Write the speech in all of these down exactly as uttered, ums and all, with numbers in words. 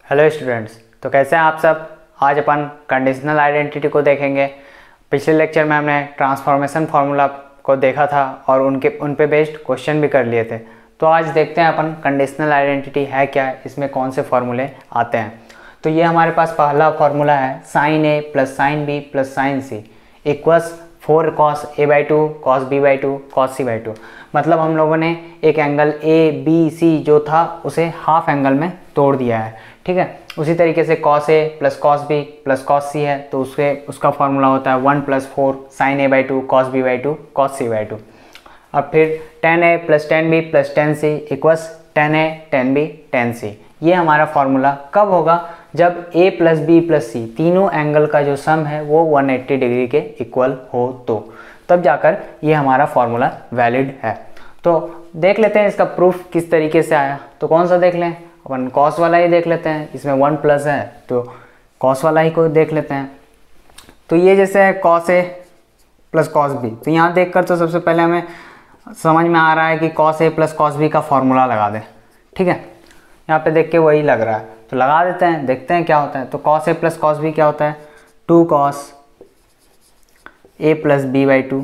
Hello students, तो कैसे हैं आप सब। आज अपन कंडीशनल आइडेंटिटी को देखेंगे। पिछले लेक्चर में हमने ट्रांसफॉर्मेशन फार्मूला को देखा था और उनके उन पे बेस्ड क्वेश्चन भी कर लिए थे। तो आज देखते हैं अपन कंडीशनल आइडेंटिटी है क्या, इसमें कौन से फार्मूले आते हैं। तो ये हमारे पास पहला फार्मूला है sine A plus sine B plus sine C equals four cos A by two cos B by two cos C by two. मतलब हम लोगों ने एक एंगल ए बी सी जो था उसे हाफ एंगल में तोड़ दिया है, ठीक है। उसी तरीके से cos A plus cos B plus cos C है तो उसके उसका फार्मूला होता है one plus four sine A by two cos B by two cos C by two. अब फिर tan A plus tan B plus tan C equals tan A tan B tan C. ये हमारा formula कब होगा, जब a plus B plus C तीनों angle का जो सम है वो वन एटी डिग्री के इक्वल हो, तो तब जाकर ये हमारा फार्मूला वैलिड है। तो देख लेते हैं इसका प्रूफ किस तरीके से आया। तो कौन सा देख लें, अपन कॉस वाला ही देख लेते हैं। इसमें वन प्लस है तो कॉस वाला ही को देख लेते हैं। तो ये जैसे है cos A plus cos B, तो यहाँ देख कर तो सबसे पहले हमें समझ में आ रहा है कि cos A plus cos B का फार्मूला लगा दें, ठीक है। यहाँ पे देख के वही लग रहा है तो लगा देते हैं, देखते हैं क्या होता है। तो cos A plus cos B क्या होता है, two cos A plus B by two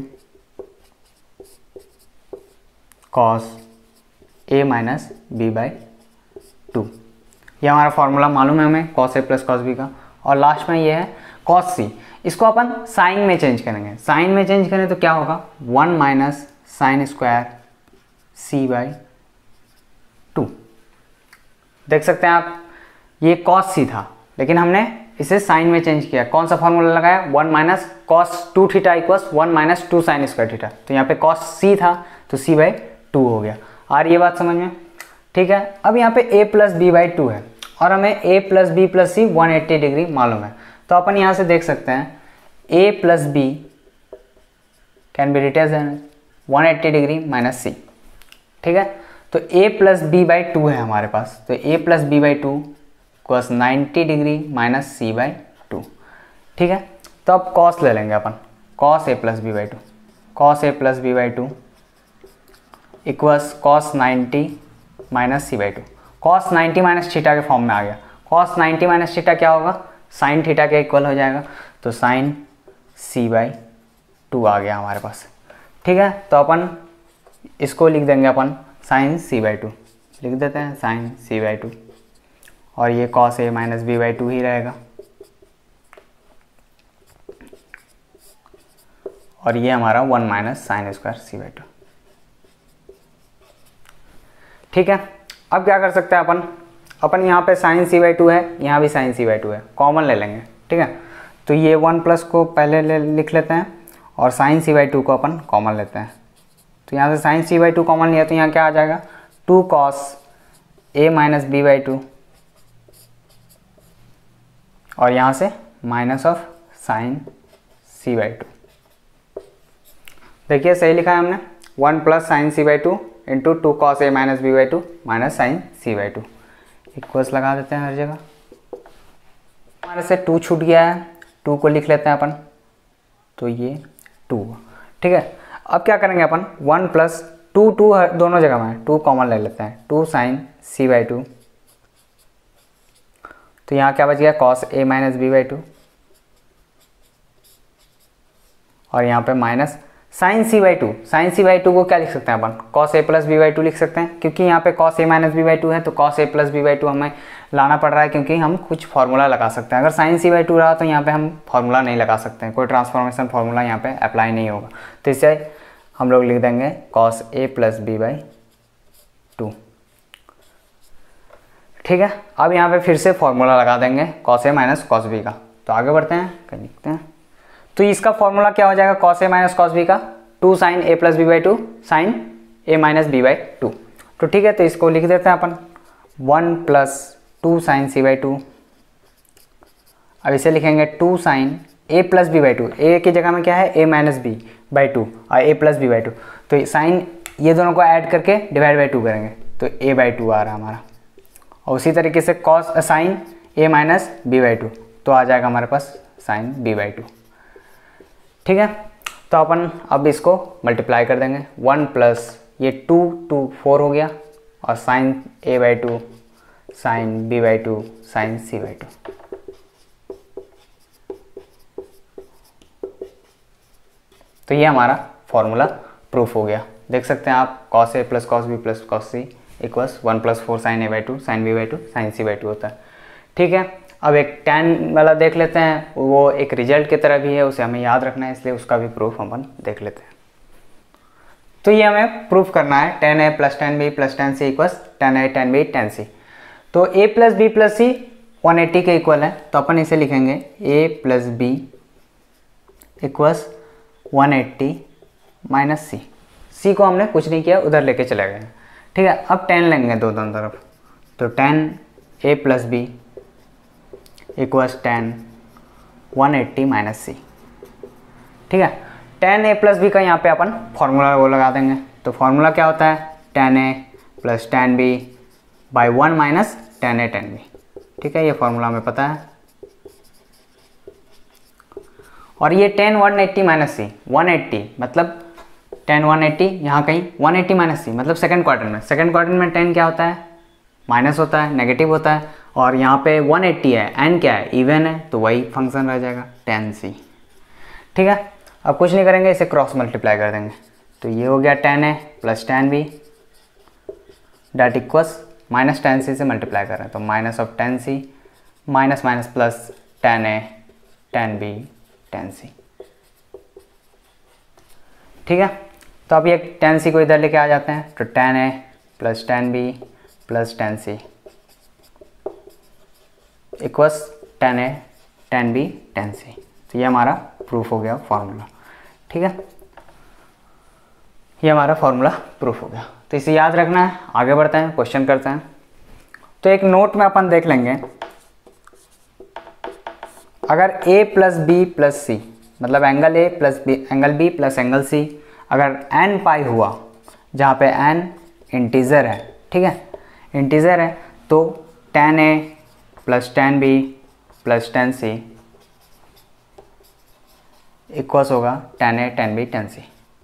cos A minus B by two. ये हमारा फॉर्मूला मालूम है हमें cos A plus cos B का। और लास्ट में ये है कॉस सी, इसको अपन साइन में चेंज करेंगे। साइन में चेंज करें तो क्या होगा, one minus sine square C by two. देख सकते हैं आप, ये कॉस सी था लेकिन हमने इसे साइन में चेंज किया। कौन सा फॉर्मूला लगाया, one minus cos two theta equals one minus two sine square theta. तो यहाँ पे कॉस सी था तो सी बाई टू हो गया। आ रही है बात समझ में, ठीक है। अब यहाँ पे a plus B by two है और हमें a plus B plus C one eighty degree मालूम है। तो अपन यहाँ से देख सकते हैं a plus B can be written as one eighty degree minus C, ठीक है। तो a plus B by two है हमारे पास, तो a plus B by two cos ninety degree minus C by two, ठीक है। तो अब कॉस ले लेंगे अपन, cos A plus B by two cos A plus B by two equals cos ninety minus C by two. Cos ninety minus theta के form में आ गया। कॉस नाइन्टी माइनस थीटा क्या होगा, साइन थीटा के इक्वल हो जाएगा। तो साइन सी बाई टू आ गया हमारे पास, ठीक है। तो अपन इसको लिख देंगे अपन साइन सी बाई टू लिख देते हैं, साइन सी बाई टू। और ये cos A minus B by two ही रहेगा। और ये हमारा one minus sine square C by two, ठीक है। अब क्या कर सकते हैं अपन अपन यहाँ पे साइन सी बाई टू है, यहाँ भी साइन सी बाई टू है, कॉमन ले लेंगे, ठीक है। तो ये वन प्लस को पहले ले लिख लेते हैं और साइन सी बाई टू को अपन कॉमन लेते हैं। तो यहाँ से sine C by two common लिया तो यहाँ क्या आ जाएगा, two cos A minus B by two और यहाँ से minus of sine C by two. देखिए सही लिखा है हमने, one plus sine C by two into two cos A minus B by two minus sine C by two equals लगा देते हैं हर जगह। हमारे से टू छूट गया है, टू को लिख लेते हैं अपन, तो ये टू, ठीक है। अब क्या करेंगे अपन, वन प्लस टू टू दोनों जगह में टू कॉमन ले लेते हैं, two sine C by two. तो यहाँ क्या बच गया, cos A minus B by two और यहाँ पे minus sine C by two. Sine C by two को क्या लिख सकते हैं अपन, cos A plus B by two लिख सकते हैं, क्योंकि यहाँ पे cos A minus B by two है तो cos A plus B by two हमें लाना पड़ रहा है, क्योंकि हम कुछ फार्मूला लगा सकते हैं। अगर साइन सी बाई टू रहा तो यहाँ पे हम फार्मूला नहीं लगा सकते हैं, कोई ट्रांसफॉर्मेशन फार्मूला यहाँ पे अप्लाई नहीं होगा। तो इससे हम लोग लिख देंगे cos A plus B by two, ठीक है। अब यहाँ पे फिर से फार्मूला लगा देंगे cos A minus cos B का। तो आगे बढ़ते हैं, कहीं लिखते हैं। तो इसका फॉर्मूला क्या हो जाएगा, cos A minus cos B का two sine A plus B by two sine A minus B by two. तो ठीक है, तो इसको लिख देते हैं अपन one plus two sine C by two. अब इसे लिखेंगे two sine A plus B by two, A की जगह में क्या है A minus B by two और A plus B by two. तो साइन ये दोनों को ऐड करके डिवाइड बाई टू करेंगे तो ए बाई टू आ रहा है हमारा। और उसी तरीके से cos sine A minus B by two तो आ जाएगा हमारे पास साइन बी बाई टू, ठीक है। तो अपन अब इसको मल्टीप्लाई कर देंगे, वन प्लस ये टू टू फोर हो गया और sine A by two sine B by two sine C by two. तो ये हमारा फॉर्मूला प्रूफ हो गया। देख सकते हैं आप cos A plus cos B plus cos C equals one plus four sine A by two sine B by two sine C by two होता है। ठीक है, अब एक टेन वाला देख लेते हैं, वो एक रिजल्ट की तरह भी है, उसे हमें याद रखना है, इसलिए उसका भी प्रूफ हम देख लेते हैं। तो ये हमें प्रूफ करना है tan A plus tan B plus tan C equals tan A tan B tan C. तो A plus B plus C one eighty के इक्वल है, तो अपन इसे लिखेंगे A plus B equals one eighty minus C. C को हमने कुछ नहीं किया, उधर लेके चले गए। ठीक है, अब टेन लेंगे दो दोनों तरफ, तो टेन ए plus B equals tan one eighty minus C. ठीक है, टेन ए प्लस बी का यहाँ पे अपन फॉर्मूला वो लगा देंगे। तो फॉर्मूला क्या होता है, tan A plus tan B by one minus tan A tan B. ठीक है, ये फॉर्मूला हमें पता है। और ये tan one eighty minus C, one eighty मतलब टेन वन एट्टी, यहाँ कहीं वन एट्टी माइनस सी मतलब सेकंड क्वार्टर में। सेकंड क्वार्टर में टेन क्या होता है, माइनस होता है, नेगेटिव होता है। और यहाँ पे वन एट्टी है, एन क्या है, इवन है, तो वही फंक्शन रह जाएगा टेन सी। ठीक है, अब कुछ नहीं करेंगे, इसे क्रॉस मल्टीप्लाई कर देंगे। तो ये हो गया tan A plus tan B that equals minus tan C से मल्टीप्लाई कर रहे हैं, तो minus of tan C minus minus plus tan A tan B tan C. ठीक है, तो अब ये टेन सी को इधर लेके आ जाते हैं, तो tan A plus tan B plus tan C equals tan A tan B tan C. तो ये हमारा प्रूफ हो गया फॉर्मूला। ठीक है, ये हमारा फॉर्मूला प्रूफ हो गया। तो इसे याद रखना है। आगे बढ़ते हैं, क्वेश्चन करते हैं। तो एक नोट में अपन देख लेंगे, अगर a plus B plus C मतलब angle a plus B angle b plus angle c अगर n पाई हुआ, जहाँ पे n इंटीजर है, ठीक है, इंटीजर है, तो टेन ए plus tan B plus tan C equals होगा tan A tan B tan C.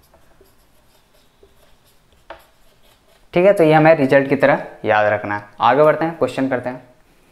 ठीक है, तो ये हमें रिजल्ट की तरह याद रखना है। आगे बढ़ते हैं, क्वेश्चन करते हैं।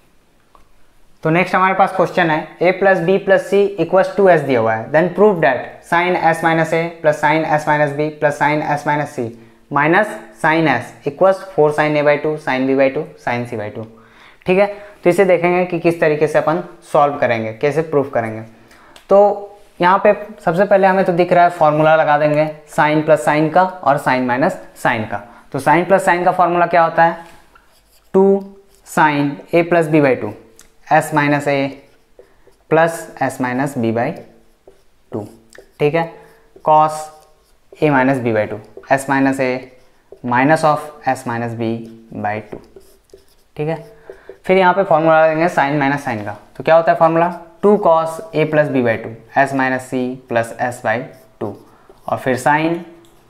तो नेक्स्ट हमारे पास क्वेश्चन है a plus B plus C equals two S दिया हुआ है, then prove that sine S minus A plus sine S minus B plus sine S minus C minus sine S equals four sine A by two sine B by two sine C by two. ठीक है, तो इसे देखेंगे कि किस तरीके से अपन solve करेंगे, कैसे प्रूफ करेंगे। तो यहाँ पे सबसे पहले हमें तो दिख रहा है, फॉर्मूला लगा देंगे साइन प्लस साइन का और साइन माइनस साइन का। तो साइन प्लस साइन का फॉर्मूला क्या होता है, two sine A plus B by two S minus A plus S minus B by two. ठीक है, cos A minus B by two S minus A minus of S minus B by two. ठीक है, फिर यहाँ पे formula देंगे sign minus sine का। तो क्या होता है formula, two cos A plus B by two S minus C plus S by two, और फिर sine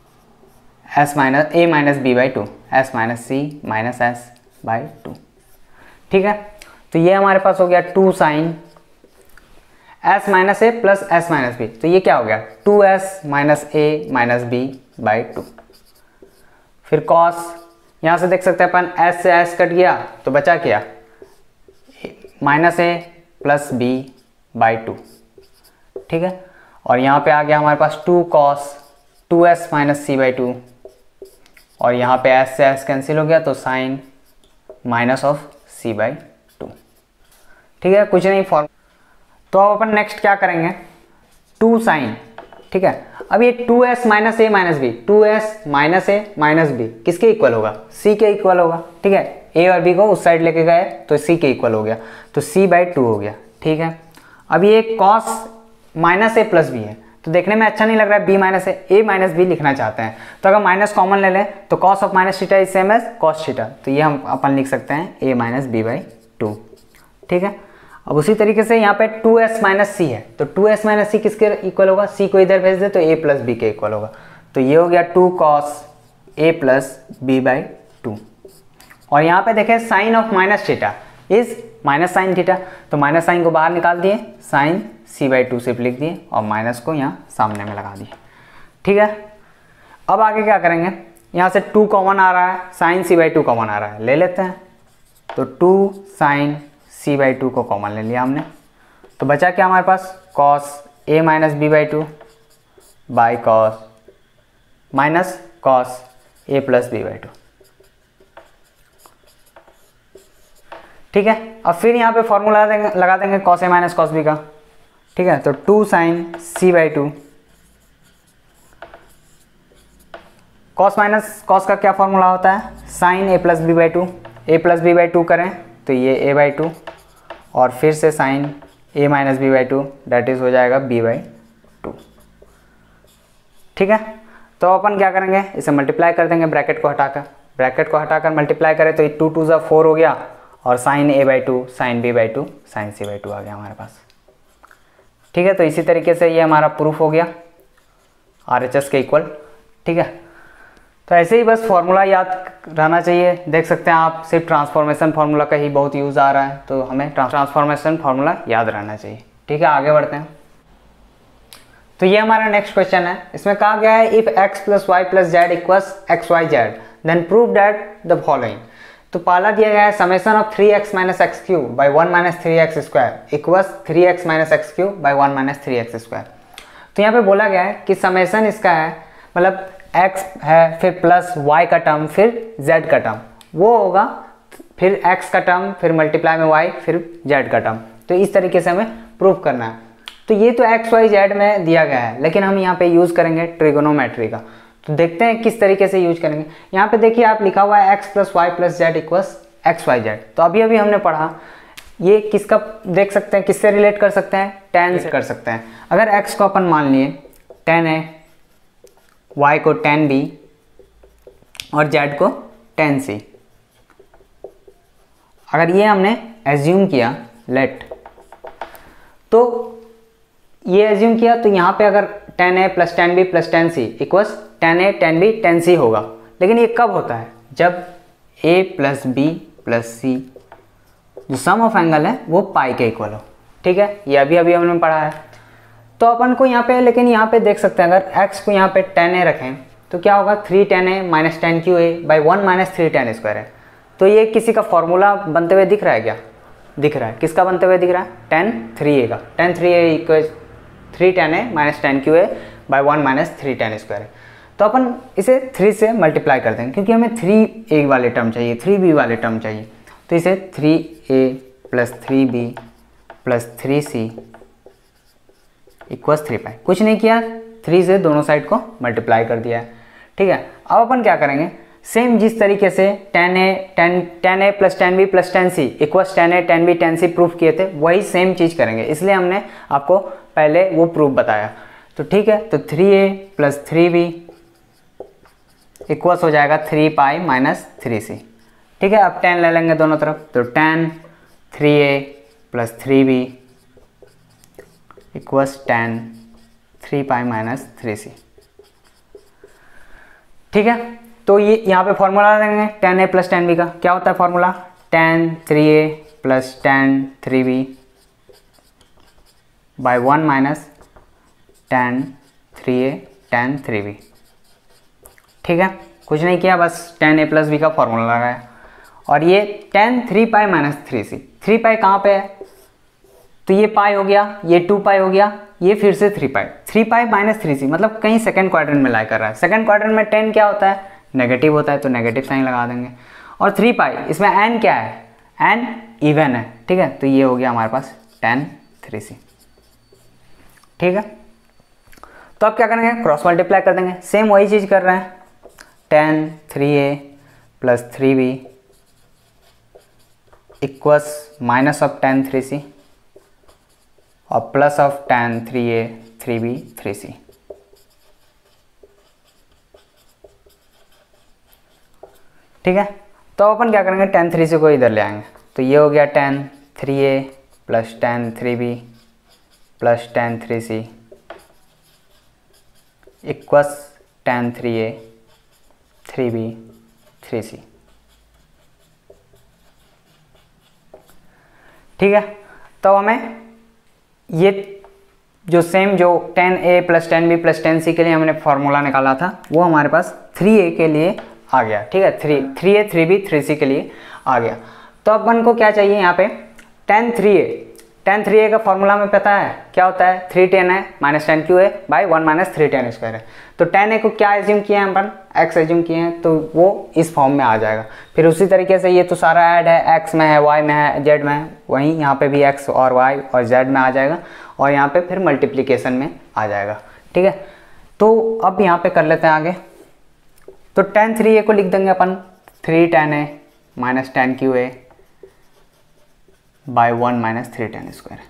S minus A minus B by two S minus C minus S by two. ठीक है, तो ये हमारे पास हो गया two sine S minus A plus S minus B. तो ये क्या हो गया, two S minus A minus B by two. फिर कॉस, यहाँ से देख सकते हैं अपन एस से एस कट गया तो बचा क्या, minus A plus B by two. ठीक है, और यहाँ पे आ गया हमारे पास two cos two S minus C by two, और यहाँ पे एस से एस कैंसिल हो गया, तो sine minus of C by two. ठीक है, कुछ नहीं फॉर्म। तो अब अपन नेक्स्ट क्या करेंगे, टू साइन। ठीक है, अब ये two S minus A minus B, two S minus A minus B किसके इक्वल होगा, सी के इक्वल होगा। ठीक है, ए और बी को उस साइड लेके गए तो सी के इक्वल हो गया, तो सी बाई टू हो गया। ठीक है, अब ये cos minus A plus B है, तो देखने में अच्छा नहीं लग रहा है, B minus A A minus B लिखना चाहते हैं, तो अगर माइनस कॉमन ले लें तो cos of minus theta is same as cos theta, तो ये हम अपन लिख सकते हैं A minus B by two. ठीक है, अब उसी तरीके से यहाँ पे टू एस माइनस सी है, तो टू एस माइनस सी किसके इक्वल होगा, सी को इधर भेज दे तो ए प्लस बी के इक्वल होगा, तो ये हो गया two cos A plus B by two. और यहाँ पे देखें sine of minus theta is minus sine theta, तो माइनस साइन को बाहर निकाल दिए, साइन सी बाई टू सिर्फ लिख दिए और माइनस को यहाँ सामने में लगा दिए। ठीक है, अब आगे क्या करेंगे, यहाँ से टू कॉमन आ रहा है, sine C by two common आ रहा है, ले लेते हैं। तो two sine C by two को कॉमन ले लिया हमने, तो बचा क्या हमारे पास, cos A minus B by two by cos minus cos A plus B by two. ठीक है, अब फिर यहाँ पे फॉर्मूला देंगे लगा देंगे cos A minus cos B का। ठीक है, तो two sine C by two, cos minus cos का क्या फॉर्मूला होता है, sine A plus B by two, A plus B by two करें तो ये ए बाई टू, और फिर से sine A minus B by two that is हो जाएगा बी बाई टू। ठीक है, तो अपन क्या करेंगे, इसे मल्टीप्लाई कर देंगे ब्रैकेट को हटाकर, ब्रैकेट को हटाकर मल्टीप्लाई करें तो ये टू टू ज़ा फोर हो गया, और sine A by two sine B by two sine C by two आ गया हमारे पास। ठीक है, तो इसी तरीके से ये हमारा प्रूफ हो गया आर एच एस के इक्वल। ठीक है, तो ऐसे ही बस फॉर्मूला याद रहना चाहिए। देख सकते हैं आप, सिर्फ ट्रांसफॉर्मेशन फार्मूला का ही बहुत यूज़ आ रहा है, तो हमें ट्रांसफॉर्मेशन फार्मूला याद रहना चाहिए। ठीक है, आगे बढ़ते हैं। तो ये हमारा नेक्स्ट क्वेश्चन है, इसमें कहा गया है if x plus Y plus Z equals X Y Z then prove that the following. तो पहला दिया गया है summation of three x minus x cube by one minus three x square equals three x minus x cube by one minus three x square. तो यहाँ पे बोला गया है कि समेशन इसका है, मतलब x है फिर प्लस y का टर्म फिर z का टर्म, वो होगा फिर x का टर्म फिर मल्टीप्लाई में y फिर z का टर्म। तो इस तरीके से हमें प्रूफ करना है। तो ये तो एक्स वाई जेड में दिया गया है, लेकिन हम यहाँ पे यूज़ करेंगे ट्रिगोनोमेट्री का। तो देखते हैं किस तरीके से यूज करेंगे। यहाँ पे देखिए आप लिखा हुआ है x plus Y plus Z equals X Y Z. तो अभी अभी हमने पढ़ा, ये किसका देख सकते हैं, किससे रिलेट कर सकते हैं, टेन से कर सकते हैं। अगर x को अपन मान लिए टेन है, y को टेन बी और z को टेन सी। अगर ये हमने एज्यूम किया लेट, तो ये एज्यूम किया तो यहाँ पे अगर tan A plus tan B plus tan C equals tan A tan B tan C होगा। लेकिन ये कब होता है, जब a plus B plus C जो सम ऑफ एंगल है वो पाई के इक्वल हो। ठीक है, ये अभी अभी हमने पढ़ा है। तो अपन को यहाँ पे, लेकिन यहाँ पे देख सकते हैं अगर x को यहाँ पे टेन ए रखें तो क्या होगा, three tan A minus tan cube A by one minus three tan square है। तो ये किसी का फॉर्मूला बनते हुए दिख रहा है क्या, दिख रहा है। किसका बनते हुए दिख रहा है, टेन थ्री ए का। Tan three A equal three tan A minus tan cube A by one minus three tan square है। तो अपन इसे थ्री से मल्टीप्लाई कर देंगे, क्योंकि हमें थ्री ए वाले टर्म चाहिए, थ्री बी वाले टर्म चाहिए। तो इसे थ्री ए plus three B plus three सी इक्वल्स थ्री पाई। कुछ नहीं किया, थ्री से दोनों साइड को मल्टीप्लाई कर दिया है। ठीक है, अब अपन क्या करेंगे, सेम जिस तरीके से tan A tan tan A plus tan B plus tan C equals tan A tan B tan C proof किए थे, वही सेम चीज़ करेंगे। इसलिए हमने आपको पहले वो प्रूफ बताया। तो ठीक है, तो थ्री ए प्लस थ्री बी इक्वल्स हो जाएगा three pi minus three c. ठीक है, अब टेन ले लेंगे दोनों तरफ, तो टेन थ्री ए plus three b equals tan three pi minus three c. ठीक है, तो ये यहाँ पे फॉर्मूला देंगे टेन ए प्लस टेन बी का। क्या होता है formula, tan three A plus tan three b by one minus tan three a tan three b. ठीक है, कुछ नहीं किया, बस टेन ए प्लस बी का फॉर्मूला लगाया। और ये tan three pi minus three c, three pi कहाँ पे है, तो ये पाई हो गया, ये टू पाई हो गया, ये फिर से three pi, three pi minus three c मतलब कहीं सेकंड क्वाड्रेंट में लाई कर रहा है। सेकंड क्वाड्रेंट में टेन क्या होता है, नेगेटिव होता है, तो नेगेटिव साइन लगा देंगे। और थ्री पाई, इसमें एन क्या है, एन इवन है। ठीक है, तो ये हो गया हमारे पास टेन थ्री सी। ठीक है, तो अब क्या करेंगे, क्रॉस मल्टीप्लाई कर देंगे। सेम वही चीज़ कर रहे हैं, tan three A plus three b equals minus of tan three c और plus of tan three a three b three c. ठीक है, तो अपन क्या करेंगे, टेन थ्री सी को इधर ले आएंगे। तो ये हो गया tan three A plus tan three B plus tan three C equals tan three a three b three c. ठीक है, तो हमें ये जो सेम जो टेन ए plus tan B plus tan c के लिए हमने फॉर्मूला निकाला था, वो हमारे पास थ्री ए के लिए आ गया। ठीक है, three three a three b three c के लिए आ गया। तो अपन को क्या चाहिए यहाँ पे tan three a, tan three ए का फॉर्मूला हमें पता है क्या होता है, थ्री टेन है minus tan cube A by one minus three tan square है। तो टेन ए को क्या एज्यूम किए हैं अपन, एक्स एज्यूम किए हैं, तो वो इस फॉर्म में आ जाएगा। फिर उसी तरीके से ये तो सारा ऐड है, एक्स में है, वाई में है, जेड में है, वहीं यहाँ पे भी एक्स और वाई और जेड में आ जाएगा और यहाँ पे फिर मल्टीप्लिकेशन में आ जाएगा। ठीक है, तो अब यहाँ पे कर लेते हैं आगे। तो टेन थ्री ए को लिख देंगे अपन three tan A minus tan cube A by one minus three tan square.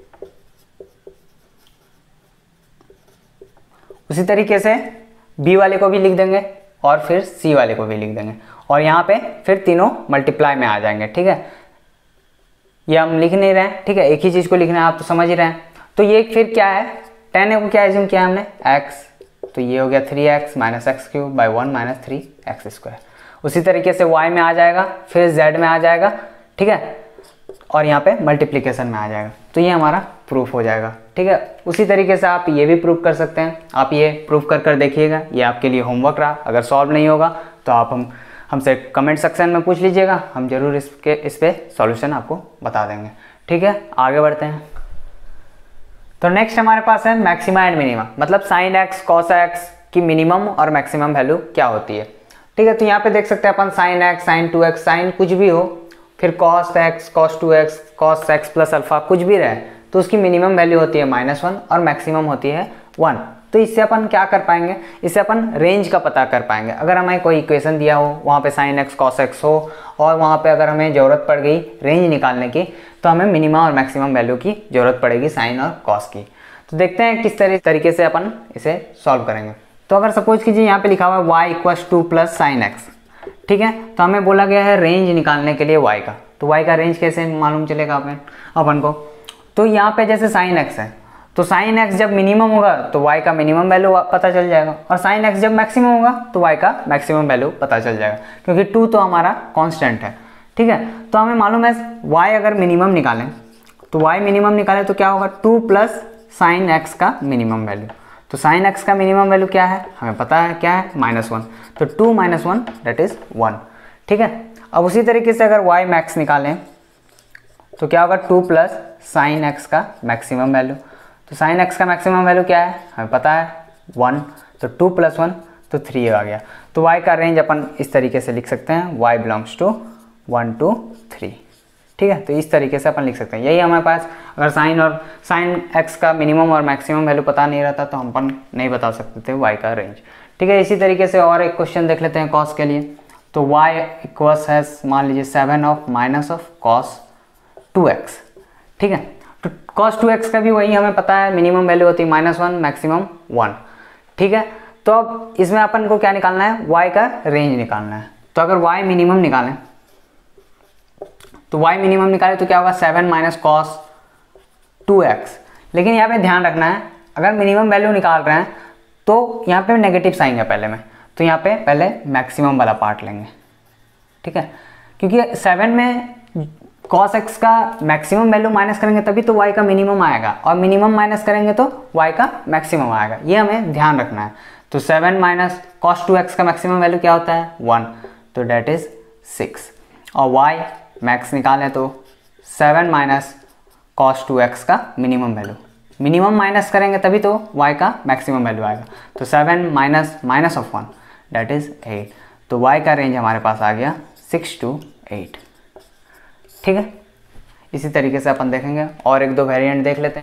उसी तरीके से बी वाले को भी लिख देंगे और फिर सी वाले को भी लिख देंगे और यहाँ पे फिर तीनों मल्टीप्लाई में आ जाएंगे। ठीक है, ये हम लिख नहीं रहे हैं, ठीक है, एक ही चीज़ को लिखना है, आप तो समझ ही रहे हैं। तो ये फिर क्या है, टेन ए को क्या एज्यूम किया हमने, एक्स, तो ये हो गया three x minus x cube by one minus three x square. उसी तरीके से y में आ जाएगा, फिर z में आ जाएगा, ठीक है, और यहाँ पे मल्टीप्लिकेशन में आ जाएगा। तो ये हमारा प्रूफ हो जाएगा। ठीक है, उसी तरीके से आप ये भी प्रूफ कर सकते हैं, आप ये प्रूफ कर कर देखिएगा, ये आपके लिए होमवर्क रहा। अगर सॉल्व नहीं होगा तो आप हम हमसे कमेंट सेक्शन में पूछ लीजिएगा, हम जरूर इसके इस पर सॉल्यूशन आपको बता देंगे। ठीक है, आगे बढ़ते हैं। तो नेक्स्ट हमारे पास है मैक्सिमा एंड मिनिमा, मतलब साइन एक्स कॉस एक्स की मिनिमम और मैक्सिमम वैल्यू क्या होती है। ठीक है, तो यहाँ पे देख सकते हैं अपन sine x, sine two x, sine कुछ भी हो, फिर cos x, cos two x, cos x plus alpha कुछ भी रहे, तो उसकी मिनिमम वैल्यू होती है माइनस वन और मैक्सिमम होती है वन। तो इससे अपन क्या कर पाएंगे, इससे अपन रेंज का पता कर पाएंगे। अगर हमें कोई इक्वेशन दिया हो, वहाँ पे साइन एक्स कॉस एक्स हो और वहाँ पे अगर हमें ज़रूरत पड़ गई रेंज निकालने की, तो हमें मिनिमम और मैक्सिमम वैल्यू की ज़रूरत पड़ेगी साइन और कॉस की। तो देखते हैं किस तरीके से अपन इसे सॉल्व करेंगे। तो अगर सपोज कीजिए यहाँ पे लिखा हुआ है y equals two plus sine x, ठीक है, तो हमें बोला गया है रेंज निकालने के लिए वाई का। तो वाई का रेंज कैसे मालूम चलेगा अपन अपन को, तो यहाँ पे जैसे साइन एक्स है, तो साइन एक्स जब मिनिमम होगा तो वाई का मिनिमम वैल्यू पता चल जाएगा, और साइन एक्स जब मैक्सिमम होगा तो वाई का मैक्सिमम वैल्यू पता चल जाएगा, क्योंकि टू तो हमारा कांस्टेंट है। ठीक है, तो हमें मालूम है वाई अगर मिनिमम निकालें, तो वाई मिनिमम निकालें तो क्या होगा, टू प्लस साइन एक्स का मिनिमम वैल्यू। तो साइन एक्स का मिनिमम वैल्यू क्या है, हमें पता है क्या है, माइनस वन। तो two minus one that is one. ठीक है, अब उसी तरीके से अगर वाई मैक्स निकालें तो क्या होगा, टू प्लस साइन एक्स का मैक्सिमम वैल्यू। तो साइन एक्स का मैक्सिमम वैल्यू क्या है, हमें पता है वन। तो टू प्लस वन तो थ्री आ गया। तो वाई का रेंज अपन इस तरीके से लिख सकते हैं, y belongs to one two three. ठीक है, तो इस तरीके से अपन लिख सकते हैं। यही हमारे पास, अगर साइन और साइन एक्स का मिनिमम और मैक्सिमम वैल्यू पता नहीं रहता तो हम अपन नहीं बता सकते थे वाई का रेंज। ठीक है, इसी तरीके से और एक क्वेश्चन देख लेते हैं कॉस के लिए। तो y इक्वल्स है मान लीजिए seven of minus of cos two x. ठीक है, तो कॉस टू एक्स का भी वही हमें पता है, मिनिमम वैल्यू होती है माइनस वन, मैक्सिमम वन। ठीक है, तो अब इसमें अपन को क्या निकालना है, y का रेंज निकालना है। तो अगर y मिनिमम निकालें तो y मिनिमम निकाले तो क्या होगा, seven minus cos two x. लेकिन यहाँ पे ध्यान रखना है, अगर मिनिमम वैल्यू निकाल रहे हैं तो यहाँ पे नेगेटिव साइन है पहले में, तो यहाँ पे पहले मैक्सिमम वाला पार्ट लेंगे। ठीक है, क्योंकि सेवन में कॉस एक्स का मैक्सिमम वैल्यू माइनस करेंगे तभी तो y का मिनिमम आएगा, और मिनिमम माइनस करेंगे तो y का मैक्सिमम आएगा, ये हमें ध्यान रखना है। तो seven minus cos two x का मैक्सिमम वैल्यू क्या होता है, वन, तो डेट इज सिक्स। और y मैक्स निकालें तो seven minus cos two x का मिनिमम वैल्यू, मिनिमम माइनस करेंगे तभी तो y का मैक्सिमम वैल्यू आएगा। तो seven minus minus of one that is eight. तो y का रेंज हमारे पास आ गया सिक्स टू एट। ठीक है, इसी तरीके से अपन देखेंगे और एक दो वेरिएंट देख लेते हैं।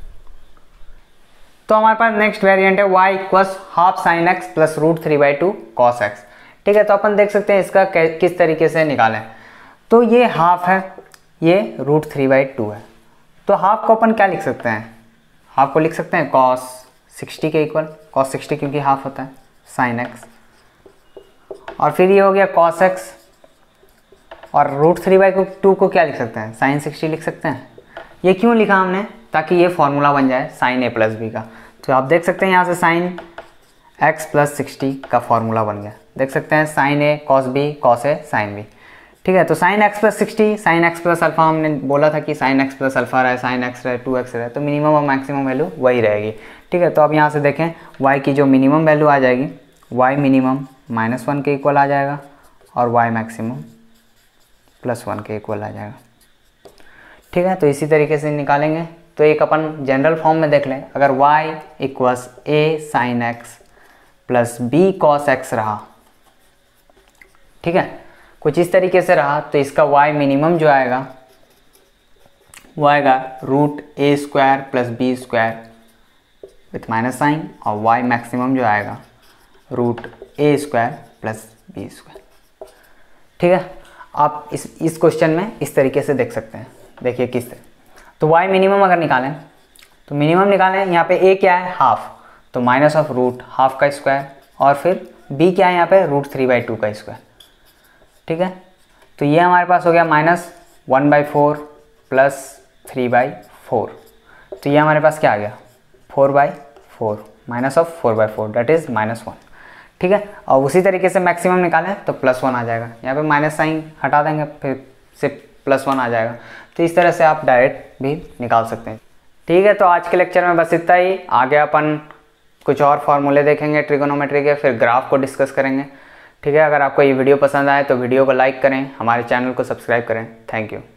तो हमारे पास नेक्स्ट वेरिएंट है y equals half sine x plus root three by two cos x. ठीक है, तो अपन देख सकते हैं इसका किस तरीके से निकालें। तो ये हाफ है, ये रूट थ्री बाई टू है, तो हाफ को अपन क्या लिख सकते हैं, हाफ को लिख सकते हैं कॉस सिक्सटी के इक्वल, कॉस सिक्सटी क्योंकि हाफ होता है साइन एक्स, और फिर ये हो गया कॉस एक्स, और रूट थ्री बाई टू को क्या लिख सकते हैं, साइन सिक्सटी लिख सकते हैं। ये क्यों लिखा हमने, ताकि ये फॉर्मूला बन जाए साइन ए प्लस बी का। तो आप देख सकते हैं यहाँ से साइन एक्स प्लस सिक्सटी का फॉर्मूला बन गया, देख सकते हैं sine a cos b cos a sine b. ठीक है, तो sine x plus sixty, sine x plus alpha, हमने बोला था कि साइन एक्स प्लस अल्फा रहे, साइन एक्स रहे, टू एक्स रहे, तो मिनिमम और मैक्सिमम वैल्यू वही रहेगी। ठीक है, तो अब यहाँ से देखें y की जो मिनिमम वैल्यू आ जाएगी, y मिनिमम माइनस वन के इक्वल आ जाएगा और y मैक्सिमम प्लस वन के इक्वल आ जाएगा। ठीक है, तो इसी तरीके से निकालेंगे। तो एक अपन जनरल फॉर्म में देख लें, अगर y equals a sine x plus b cos x रहा, ठीक है, कुछ इस तरीके से रहा, तो इसका y मिनिमम जो आएगा वो आएगा root a square plus b square with minus sign, और y मैक्सिमम जो आएगा root a square plus b square. ठीक है, आप इस इस क्वेश्चन में इस तरीके से देख सकते हैं। देखिए किस तरह, तो y मिनिमम अगर निकालें तो मिनिमम निकालें, यहाँ पे a क्या है हाफ, तो माइनस ऑफ रूट हाफ का स्क्वायर, और फिर b क्या है यहाँ पे रूट थ्री बाई टू का स्क्वायर। ठीक है, तो ये हमारे पास हो गया minus one by four plus three by four, तो ये हमारे पास क्या आ गया four by four minus of four by four that is minus one. ठीक है, और उसी तरीके से मैक्सिमम निकालें तो प्लस वन आ जाएगा, यहाँ पे माइनस साइन हटा देंगे फिर से प्लस वन आ जाएगा। तो इस तरह से आप डायरेक्ट भी निकाल सकते हैं। ठीक है, तो आज के लेक्चर में बस इतना ही। आगे अपन कुछ और फार्मूले देखेंगे ट्रिगोनोमेट्री के, फिर ग्राफ को डिस्कस करेंगे। ठीक है, अगर आपको ये वीडियो पसंद आए तो वीडियो को लाइक करें, हमारे चैनल को सब्सक्राइब करें। Thank you.